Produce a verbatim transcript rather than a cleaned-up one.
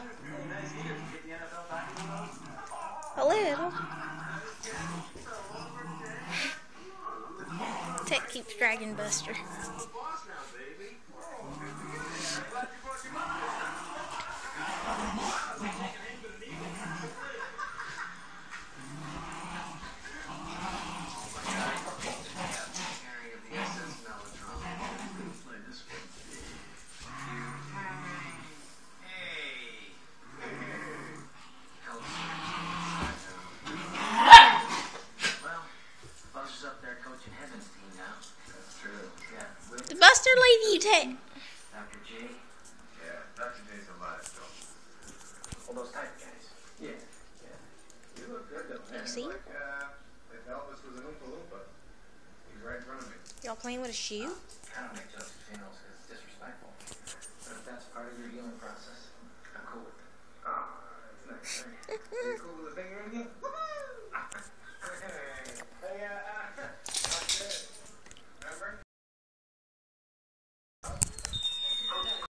A little. Tech keeps dragging Buster. Did Buster leave you, Tech? Doctor J? Yeah, Doctor J's alive, so. All those type guys. Yeah, yeah. You look good, though, man. You see? Like, uh, if Elvis was an Oompa Loompa. He's right in front of me. Y'all playing with a shoe? I don't make jokes at funerals because it's disrespectful. But if that's part of your healing process, I'm cool with that.